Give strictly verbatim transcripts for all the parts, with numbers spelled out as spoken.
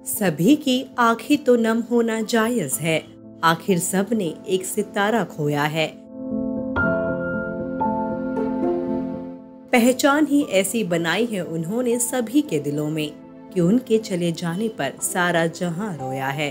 सभी की आंखें तो नम होना जायज है। आखिर सब ने एक सितारा खोया है। पहचान ही ऐसी बनाई है उन्होंने सभी के दिलों में कि उनके चले जाने पर सारा जहां रोया है।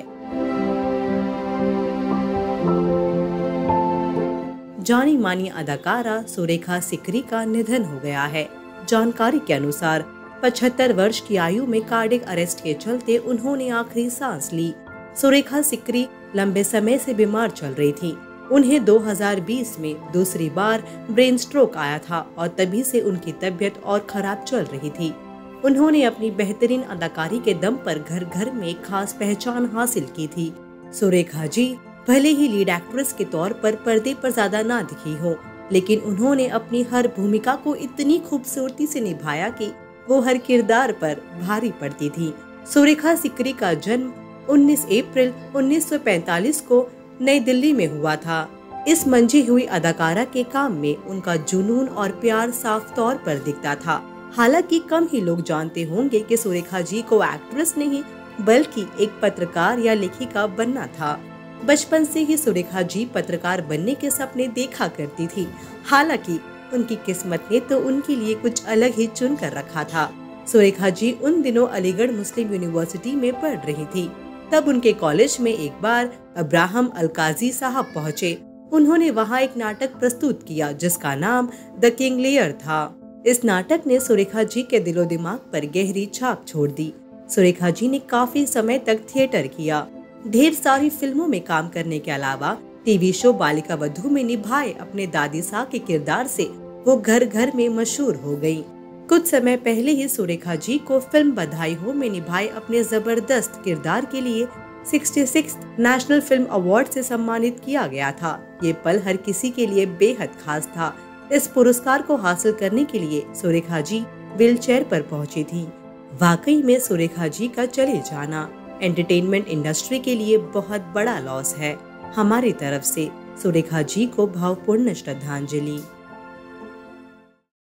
जानी मानी अदाकारा सुरेखा सिकरी का निधन हो गया है। जानकारी के अनुसार पचहत्तर वर्ष की आयु में कार्डियक अरेस्ट के चलते उन्होंने आखिरी सांस ली। सुरेखा सिकरी लंबे समय से बीमार चल रही थी। उन्हें दो हज़ार बीस में दूसरी बार ब्रेन स्ट्रोक आया था और तभी से उनकी तबीयत और खराब चल रही थी। उन्होंने अपनी बेहतरीन अदाकारी के दम पर घर घर में एक खास पहचान हासिल की थी। सुरेखा जी भले ही लीड एक्ट्रेस के तौर पर पर्दे पर ज्यादा ना दिखी हो, लेकिन उन्होंने अपनी हर भूमिका को इतनी खूबसूरती से निभाया कि वो हर किरदार पर भारी पड़ती थी। सुरेखा सिकरी का जन्म उन्नीस अप्रैल उन्नीस सौ पैंतालीस को नई दिल्ली में हुआ था। इस मंझी हुई अदाकारा के काम में उनका जुनून और प्यार साफ तौर पर दिखता था। हालांकि कम ही लोग जानते होंगे कि सुरेखा जी को एक्ट्रेस नहीं बल्कि एक पत्रकार या लेखिका बनना था। बचपन से ही सुरेखा जी पत्रकार बनने के सपने देखा करती थी। हालांकि उनकी किस्मत ने तो उनके लिए कुछ अलग ही चुन कर रखा था। सुरेखा जी उन दिनों अलीगढ़ मुस्लिम यूनिवर्सिटी में पढ़ रही थी। तब उनके कॉलेज में एक बार अब्राहम अलकाजी साहब पहुँचे। उन्होंने वहाँ एक नाटक प्रस्तुत किया जिसका नाम द किंग लेयर था। इस नाटक ने सुरेखा जी के दिलो दिमाग पर गहरी छाप छोड़ दी। सुरेखा जी ने काफी समय तक थिएटर किया। ढेर सारी फिल्मों में काम करने के अलावा टीवी शो बालिका वधू में निभाए अपने दादी सा के किरदार से वो घर घर में मशहूर हो गयी। कुछ समय पहले ही सुरेखा जी को फिल्म बधाई हो में निभाए अपने जबरदस्त किरदार के लिए छियासठवें नेशनल फिल्म अवार्ड से सम्मानित किया गया था। ये पल हर किसी के लिए बेहद खास था। इस पुरस्कार को हासिल करने के लिए सुरेखा जी व्हील चेयर पर पहुंची थी। वाकई में सुरेखा जी का चले जाना एंटरटेनमेंट इंडस्ट्री के लिए बहुत बड़ा लॉस है। हमारी तरफ से सुरेखा जी को भावपूर्ण श्रद्धांजलि।